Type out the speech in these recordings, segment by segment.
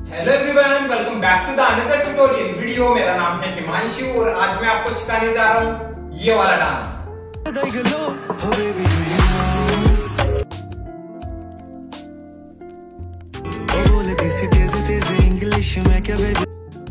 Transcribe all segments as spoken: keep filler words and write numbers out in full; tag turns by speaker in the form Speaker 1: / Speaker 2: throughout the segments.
Speaker 1: Hello everyone, welcome back to the another tutorial video. मेरा नाम है हिमांशु और आज मैं आपको सिखाने जा रहा हूँ ये वाला डांस। इंग्लिश में क्या बेबी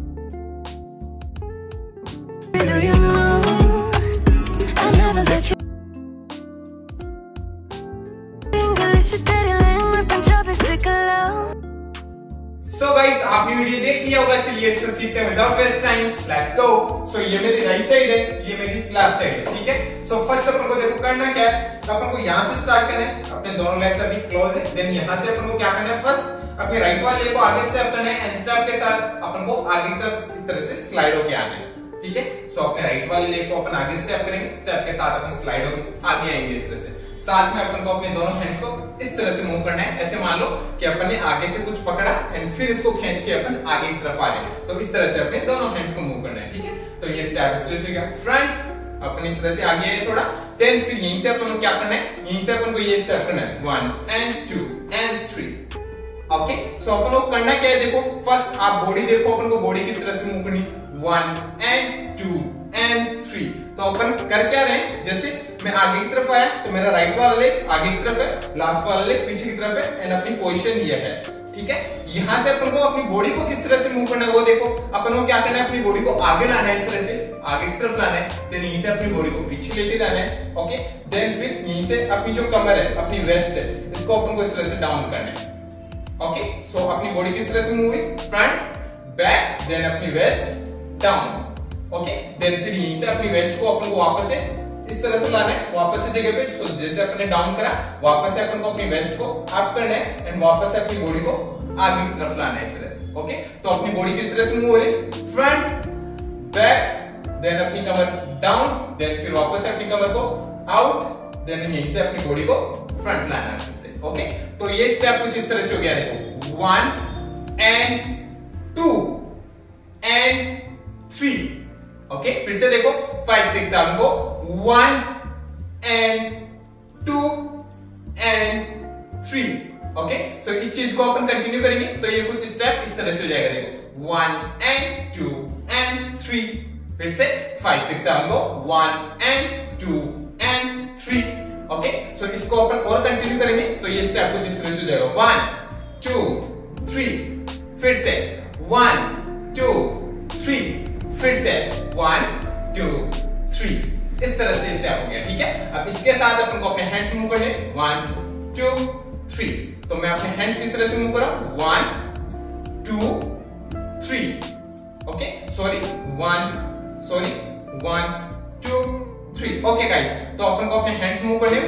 Speaker 1: सो गाइस, आपने वीडियो देख लिया होगा। चलिए इसको सीखते हैं without waste time, let's go. So ये मेरी राइट साइड है, ये मेरी लेफ्ट साइड है, ठीक है। सो फर्स्ट अपन को देखो करना क्या है, तो अपन को यहाँ से स्टार्ट करना है। अपने दोनों लेग्स अभी क्लोज है। देन यहाँ से अपन को क्या करना है, फर्स्ट अपने राइट वाले लेग को आगे स्टेप करना है एंड स्टेप के साथ अपन को आगे की तरफ इस तरह से स्लाइड होके आना है, ठीक है। सो अपने राइट वाले लेग को अपन आगे स्टेप करेंगे, स्टेप के साथ अपन स्लाइड होके आगे आएंगे इस तरह से। साथ में अपन को अपने दोनों हैंड्स को इस तरह से मूव करना है। ऐसे मान लो कि अपन ने आगे से कुछ पकड़ा एंड फिर इसको खींच के अपन आगे की तरफ आ रहे हैं, तो इस तरह से अपने दोनों हैंड्स को मूव करना है, ठीक है। तो ये स्टेप इस तरह से गया फ्रंट, अपन इस तरह से आगे आए थोड़ा। देन फिर यहीं से अपन को क्या करना है, यहीं से अपन को ये स्टेप करना है, one and two and three, okay. So अपन को करना क्या है, देखो फर्स्ट आप बॉडी देखो, अपन को बॉडी किस तरह से मूव करनी, one and two and three. तो अपन कर क्या रहे हैं, जैसे मैं आगे की तरफ आया तो मेरा राइट वाला लेग आगे की तरफ है, लेफ्ट वाला लेग पीछे की तरफ है एंड अपनी पोजीशन ये है, ठीक है। यहाँ से अपन को अपनी बॉडी को किस तरह से मूव करना है वो देखो। अपन को क्या करना है, अपनी बॉडी को आगे लाना है, इस तरह से आगे की तरफ लाना है। देन यहीं से अपनी बॉडी को पीछे लेके जाना है, ओके। देन फिर यहीं से अपनी जो कमर है, अपनी वेस्ट है, इसको अपन को इस तरह से डाउन करना है, ओके। सो अपनी बॉडी किस तरह से मूव हुई, फ्रंट बैक, देन अपनी वेस्ट डाउन, ओके। देन फिर यहीं से अपनी वेस्ट को अपन को वापस से इस तरह से लाना है, वापस से जगह पे। तो जैसे अपन ने डाउन करा, वापस से अपन को अपनी वेस्ट को अप करना है एंड वापस से अपनी बॉडी को आगे की तरफ लाना है इस तरह से, ओके। तो अपनी बॉडी किस तरह से मूव हो रही है, फ्रंट बैक, देन अपनी कमर डाउन, देन फिर वापस से अपनी कमर को आउट, देन यहीं से अपनी बॉडी को फ्रंट लाना है फिर से, ओके। तो ये स्टेप कुछ इस तरह से हो गया, देखो one and two and three, okay. फिर से देखो फाइव सिक्स सेवन को one and two and three, okay. So इस चीज को अपन कंटिन्यू करेंगे तो ये कुछ स्टेप इस तरह से हो जाएगा, देखो one and two and three. फिर से फाइव सिक्स सेवन को one and two and three, okay. So इसको अपन और कंटिन्यू करेंगे तो ये स्टेप कुछ इस तरह से हो जाएगा, वन टू थ्री, फिर से वन टू थ्री, फिर से वन टू थ्री, इस तरह से स्टेप हो गया, ठीक है। अब इसके साथ अपन को अपने हैंड्स मूव करने, वन टू थ्री। तो मैं अपने हैंड्स किस तरह से मूव कर रहा हूं, one two three, okay. Sorry one sorry one two three, okay guys. तो अपन को अपने हैंड्स मूव करने,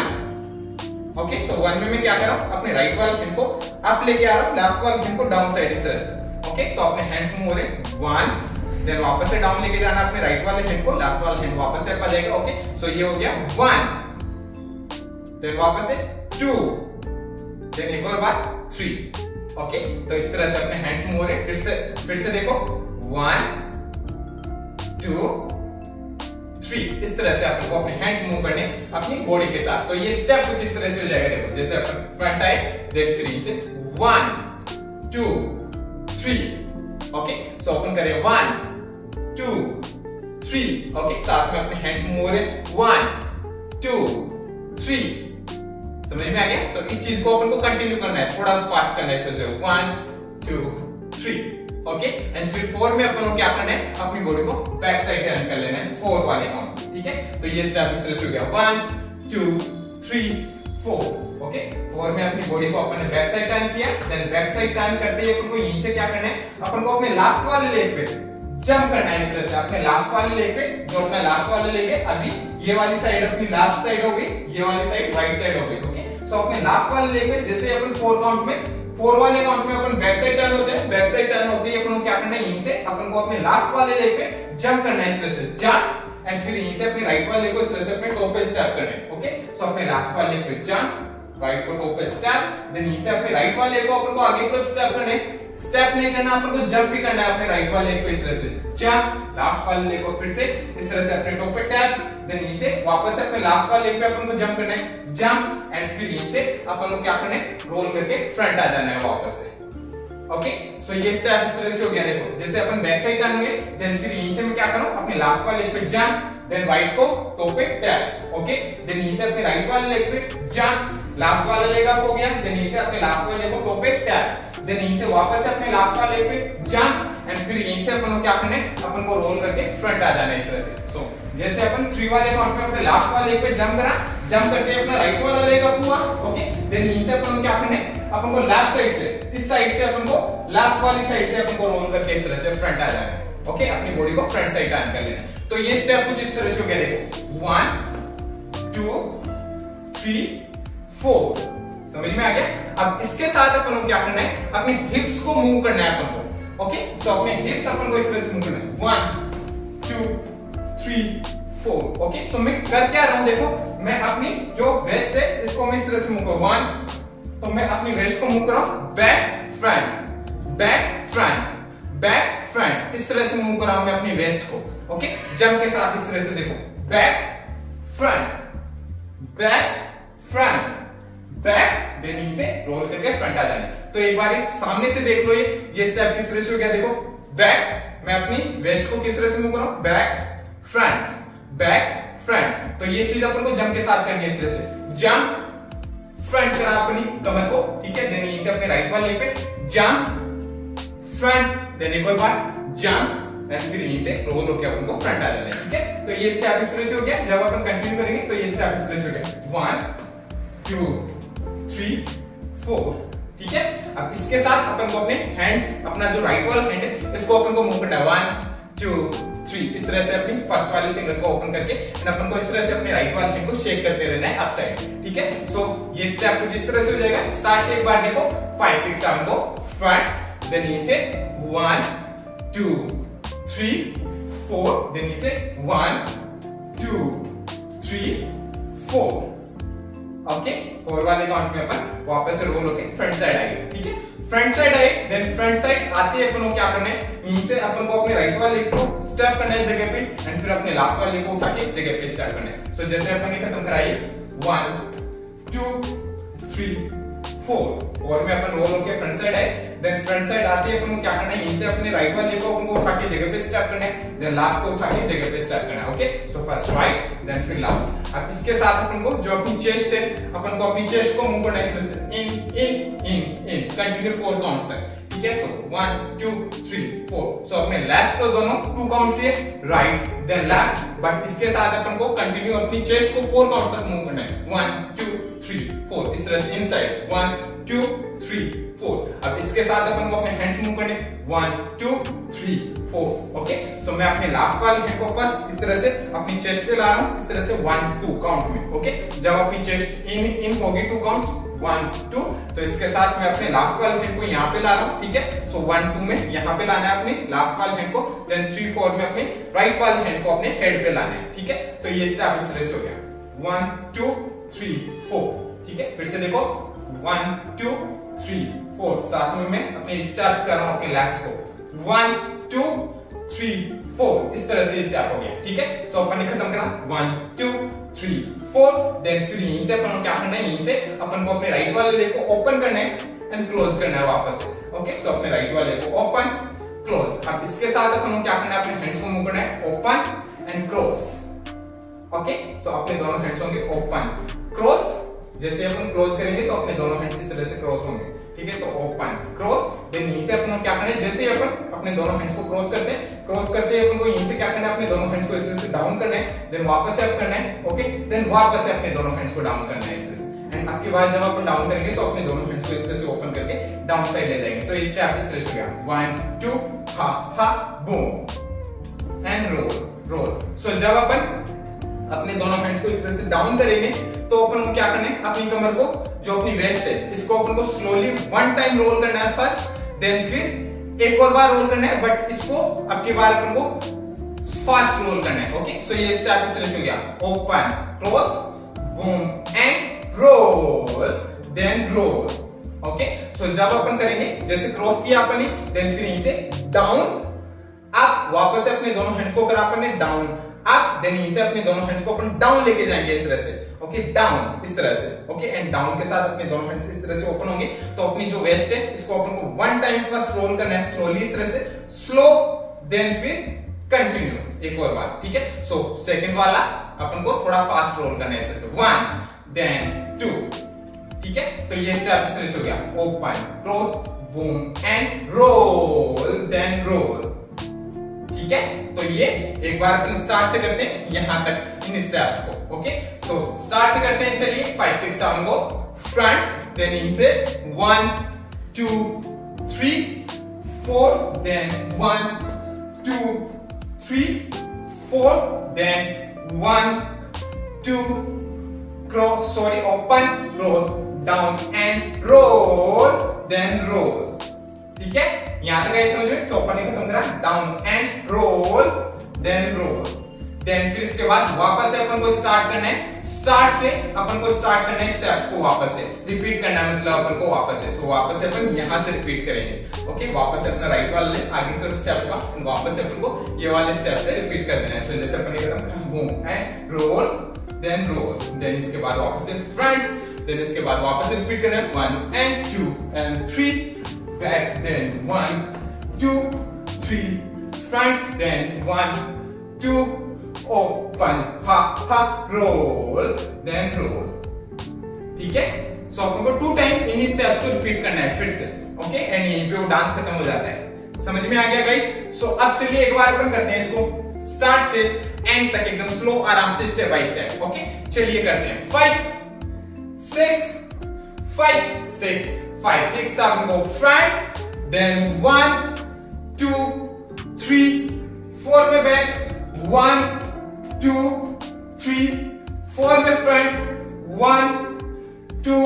Speaker 1: वन, ओके। सो वन में मैं क्या कर रहा हूं, अपने राइट वाले हैंड को अप लेके आ रहा हूं, लेफ्ट वाले हैंड को डाउन साइड इस तरह से, ओके। तो अपने हैंड्स मूव हो रहे, वन, देन वापस से डाउन लेके जाना अपने राइट वाले हैंड को, लेफ्ट वाले हैंड वापस से अप आ जाएगा, ओके। सो ये हो गया वन, देन वापस से टू, देन एक और बार थ्री, ओके। तो इस तरह से अपने हैंड्स मूव हो रहे। फिर से फिर से देखो वन टू थ्री, इस तरह से अपन को अपने हैंड्स मूव करने अपनी बॉडी के साथ। तो ये स्टेप कुछ इस तरह से हो जाएगा, देखो जैसे अपन फ्रंट आए, देन फिर से one two three, okay. So अपन करें वन टू थ्री, ओके। साथ में अपने हैंड्स मूव हो रहे, वन टू थ्री, समझ में आ गया। तो इस चीज को अपन को कंटिन्यू करना है, थोड़ा फास्ट करना है, ऐसे one two three, okay. And फिर फोर में अपन को क्या करना है, अपनी बॉडी को बैक साइड टर्न कर लेना है, फोर वाले काउंट, ठीक है। तो ये स्टेप इस तरह से हो गया, one two three four, okay. Four में अपनी बॉडी को अपन ने बैक साइड टर्न किया, देन बैक साइड टर्न करते ही अपन को यहीं से क्या करना है, अपन को अपने लेफ्ट वाले लेग पे जंप करना है इस तरह से, अपने लेफ्ट वाले लेग पे, जो अपना लेफ्ट वाले लेग है, अभी ये वाली साइड अपनी लेफ्ट साइड हो गई, ये वाली साइड राइट साइड हो गई, ओके। सो अपने लेफ्ट वाले लेग पे जैसे अपन फोर काउंट में, फोर वाले काउंट में अपन बैक साइड टर्न होते हैं, बैक साइड टर्न होते ही अपन को क्या करना है, यहीं से अपन को अपने लेफ्ट वाले लेग पे जंप करना है इस तरह से, जंप, एंड फिर यहीं से अपने राइट वाले लेग को इस तरह से अपने टो पे स्टेप करना है, ओके। सो अपने लेफ्ट वाले लेग पे जंप, राइट को टो पे स्टेप, देन यहीं से अपने राइट वाले लेग को अपन को आगे की तरफ स्टेप करना है, स्टेप नहीं करना, अपन को जंप भी करना है अपने राइट वाले लेग को इस तरह से, जंप, लेफ्ट वाले लेग को फिर से इस तरह से अपने टो पे टैप, देन यहीं से वापस से अपने लेफ्ट वाले लेग पे अपन को जंप करना है, जंप, एंड फिर यहीं से अपन को क्या करना है, रोल करके फ्रंट आ जाना है वापस से, ओके सो ये स्टेप इस तरह से हो गया। देखो जैसे अपन बैक साइड टर्न हुए, देन फिर यहीं से मैं क्या करूं, अपने लेफ्ट वाले लेग पे जंप, देन राइट को टो पे टैप। ओके देन यहीं से अपने राइट वाले लेग पे जंप, लेफ्ट वाला लेग अप हो गया, देन यहीं से अपने लेफ्ट वाले लेग को टो पे टैप, देन यहीं से वापस से अपने लेफ्ट वाले लेग पे जंप एंड फिर यहीं से अपन को क्या करना है, अपन को रोल करके फ्रंट आ जाना है इस तरह से। सो जैसे अपन थ्री वाले काउंट पे अपने लेफ्ट वाले लेग पे जंप करा, जंप करते ही अपना राइट वाला लेग अप हुआ। ओके देन यहीं से अपन को क्या करना है, अपन को लेफ्ट साइड से, इस साइड से अपन को लेफ्ट वाली साइड से अपन को रोल करके इस तरह से फ्रंट आ जाना है। ओके अपनी बॉडी को फ्रंट साइड टर्न कर लेना है। तो ये स्टेप कुछ इस तरह से हो गया। देखो वन टू थ्री फोर, समझ में आ गया। अब इसके साथ अपन को क्या करना है, अपने हिप्स को मूव करना है अपन को। ओके सो अपने हिप्स अपन को इस तरह से मूव करना है, one two three four. Okay so मैं कर क्या रहा हूं, देखो मैं अपनी जो वेस्ट है इसको मैं इस तरह से मूव करूं, वन तो मैं अपनी वेस्ट को मूव कर रहा हूं, back front back front back front, इस तरह से मूव कर रहा हूं मैं अपनी वेस्ट को। ओके जंप के साथ इस तरह से देखो, back front back front back, then से रोल करके फ्रंट आ जाना। तो एक बार इस सामने से देख लो, ये ये स्टेप किस तरह से हो गया। देखो बैक, मैं अपनी वेस्ट को किस तरह से मूव कर रहा हूं, बैक फ्रंट बैक फ्रंट। तो ये चीज अपन को जंप के साथ करनी है, इस तरह से जंप फ्रंट करा अपनी कमर को, ठीक है। देन यहीं से अपने राइट वाले पे जंप फ्रंट, देन एक और बार जंप एंड फिर यहीं से रोल होकर अपन को फ्रंट आ जाना है, ठीक है। तो ये स्टेप इस तरह से हो गया। जब अपन कंटिन्यू करेंगे तो ये स्टेप इस तरह से हो गया, वन टू थ्री फोर, ठीक है। अब इसके साथ अपन को अपने हैंड्स, अपना जो राइट वाला हैंड है इसको अपन को मूव करना है, वन टू थ्री, इस तरह से अपनी फर्स्ट वाली फिंगर को ओपन करके एंड अपन को इस तरह से अपने राइट वाले हैंड को शेक करते रहना है अप साइड, ठीक है। सो ये स्टेप कुछ इस तरह से हो जाएगा। स्टार्ट से एक बार देखो, फाइव सिक्स सेवन को फ्रंट, देन यहीं से one two three four, then यहीं से one two three four. Okay four वाले काउंट में अपन वापस से रोल होके फ्रंट साइड आएंगे, ठीक है। फ्रंट साइड आए, देन फ्रंट साइड आते ही अपन को क्या करना है, यहीं से अपन को अपने राइट वाले लेग को स्टेप करना है जगह पे एंड फिर अपने लेफ्ट वाले लेग को उठा के जगह पे स्टेप करना है। सो so, जैसे अपन ने खत्म कराई, one two three four, four में अपन रोल होके फ्रंट साइड आए, देन फ्रंट साइड आते ही अपन को क्या करना है, यहीं से अपने राइट वाले लेग को अपन को उठा के जगह पे स्टेप करना है, देन लेफ्ट को उठा के जगह पे स्टेप करना है। Okay so first right then फिर लेफ्ट। अब इसके साथ अपन को जो अपनी चेस्ट है, अपन को अपनी चेस्ट को मूव करना है इस तरह से, in in in in continue four counts तक, ठीक है। So one two three four. So अपने लेफ्ट तो दोनों टू काउंट्स है, राइट देन लेफ्ट, बट इसके साथ अपन को कंटिन्यू अपनी चेस्ट को फोर काउंट्स तक मूव करना है, वन टू थ्री फोर, इस तरह से inside one two three four. अब इसके साथ अपन को अपने हैंड्स मूव करने, one two three four. Okay so मैं अपने लेफ्ट वाले हैंड को फर्स्ट इस तरह से अपनी चेस्ट पे ला रहा हूं, इस तरह से वन टू काउंट में। ओके जब अपनी चेस्ट इन इन होगी टू काउंट्स, वन टू, तो इसके साथ मैं अपने लेफ्ट वाले हैंड को यहाँ पे ला रहा हूँ, ठीक है। सो वन टू में यहाँ पे लाना है अपने लेफ्ट वाले हैंड को, देन थ्री फोर में अपने राइट वाले हैंड को अपने हेड पे लाना है, ठीक है। तो ये स्टेप इस तरह से हो गया, वन टू थ्री फोर, ठीक है। फिर से देखो, वन टू थ्री फोर, साथ में मैं अपने स्टेप्स कर रहा हूँ अपने लेग्स को, वन टू थ्री फोर, इस तरह से स्टेप हो गया, ठीक है। सो अपन ने खत्म करा, one two three four, then फिर यहीं से अपन को क्या करना है, यहीं से अपन को अपने राइट वाले लेग को ओपन करना है एंड क्लोज करना है वापस से। ओके सो अपने राइट वाले को ओपन क्लोज। अब इसके साथ अपन को क्या करना है, अपने हैंड्स को मूव करना है, open and close. Okay so अपने दोनों हैंड्स होंगे ओपन क्रॉस, जैसे अपन क्लोज करेंगे तो अपने दोनों हैंड्स इस तरह से क्रॉस होंगे, ठीक है। सो ओपन क्रॉस, देन यहीं से अपन क्या करना है, जैसे ही अपन अपने दोनों हैंड्स को क्रॉस करते हैं, क्रॉस करते हैं अपन को यहीं से क्या करना है, अपने दोनों हैंड्स को इस तरह से डाउन करना है, देन वापस से अप करना है, ओके देन वापस से अपने दोनों हैंड्स को डाउन करना है इस तरह से। एंड आपके बाद जब अपन डाउन करेंगे तो अपने दोनों हैंड्स को इस तरह से ओपन करके डाउन साइड ले जाएंगे। तो इस स्टेप इस तरह से हो गया, वन टू हा हा boom and roll roll. So जब अपन अपने दोनों हैंड्स को इस तरह से डाउन करेंगे तो अपन को क्या करना है, अपनी कमर को जो अपनी वेस्ट है इसको अपन को स्लोली वन टाइम रोल करना है फर्स्ट, देन फिर एक और बार रोल करना है, बट इसको अब की बार अपन को फास्ट रोल करना है। ओके सो ये स्टेप इस तरह से हो गया, open cross boom and roll then roll. Okay so जब अपन करेंगे, जैसे क्रॉस किया अपन ने, देन फिर यहीं से डाउन अप, वापस से अपने दोनों हैंड्स को करा अपन ने डाउन अप, देन यहीं से अपने दोनों हैंड्स को अपन डाउन लेके जाएंगे इस तरह से। ओके डाउन इस तरह से, ओके एंड डाउन के साथ अपने दोनों हैंड्स इस तरह से ओपन होंगे। तो अपनी जो वेस्ट है इसको अपन को वन टाइम फर्स्ट रोल करना है स्लोली इस तरह से, स्लो देन फिर कंटिन्यू एक और बार, ठीक है। सो सेकंड वाला अपन को थोड़ा फास्ट रोल करना है इस तरह से, वन देन टू, ठीक है। तो ये स्टेप इस तरह से हो गया, open close boom and roll then roll, ठीक है। तो ये एक बार अपन स्टार्ट से करते हैं यहां तक इन स्टेप्स को, ओके। सो स्टार्ट से करते हैं, चलिए फाइव सिक्स सेवन को फ्रंट देन इन से one two three four then one two three four then one two cross sorry open close down and roll then roll, ठीक है। यहां तक ऐसे समझ में, ओपन खत्म करा down and roll then roll, then फिर इसके बाद वापस से अपन को स्टार्ट करना है, स्टार्ट से अपन को स्टार्ट करना है स्टेप्स को वापस से रिपीट करना है, मतलब अपन को वापस से, सो वापस से अपन यहां से रिपीट करेंगे, ओके। वापस से अपना राइट वाला ले आगे की तरफ स्टेप का, वापस से अपन को ये वाले स्टेप से रिपीट कर देना है। सो जैसे अपन ये करते boom and roll then roll, then इसके बाद वापस से फ्रंट, देन इसके बाद वापस से रिपीट करना है one and two and three back then one two three front then one two open ha ha roll then roll, ठीक है। सो अपन को टू टाइम इन स्टेप्स को रिपीट करना है फिर से, ओके एंड यहीं पे वो डांस खत्म हो जाता है। समझ में आ गया गाइस। सो अब चलिए एक बार अपन करते हैं इसको स्टार्ट से एंड तक एकदम स्लो आराम से स्टेप बाय स्टेप, ओके। चलिए करते हैं five six five six five, six, seven, go front, then one, two, three, four में back, one, two, three, four में front, one, two,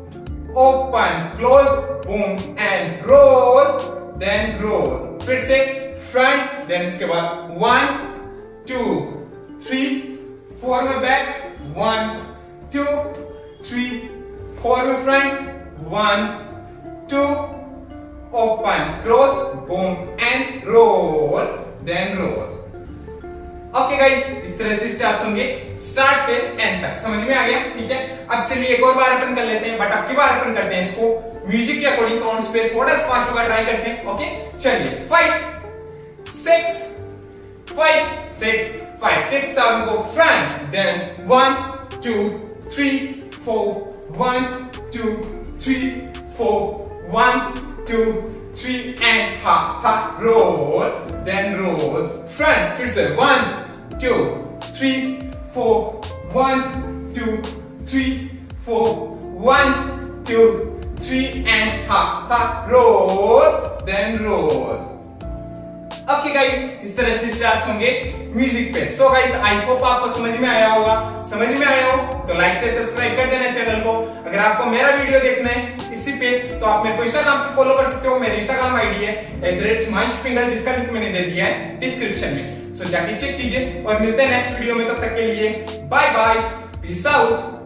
Speaker 1: open, close, boom and roll, then roll. फिर से front, then इसके बाद one, two, three, four में back, one, two, three, four में front, one, two, open, close, boom and roll, then roll. Okay guys, इस तरह से steps होंगे स्टार्ट से एंड तक। समझ में आ गया, ठीक है। अब चलिए एक और बार अपन कर लेते हैं, बट अब की बार अपन करते हैं इसको म्यूजिक के अकॉर्डिंग, काउंट्स पे थोड़ा सा फास्ट होगा, ट्राई करते हैं, ओके। चलिए five six five six five six seven को front, then one two three four one two three, four, one, two, three, and ha ha roll, then roll. Front, फिर से one, two, three, four, one, two, three, four, one, two, three, and ha ha roll, then roll. Okay guys, इस तरह से steps होंगे music पे। So guys, I hope आपको समझ में आया होगा। समझ में आया हो तो लाइक से सब्सक्राइब कर देना चैनल को। अगर आपको मेरा वीडियो देखना है इसी पे तो आप मेरे को इंस्टाग्राम पे फॉलो कर सकते हो। मेरी इंस्टाग्राम आईडी है at the rate Himanshu Pingal, जिसका लिंक मैंने दे दिया है डिस्क्रिप्शन में। सो जाके चेक कीजिए और मिलते हैं नेक्स्ट वीडियो में। तब तक के लिए बाय बाय, पीस आउट।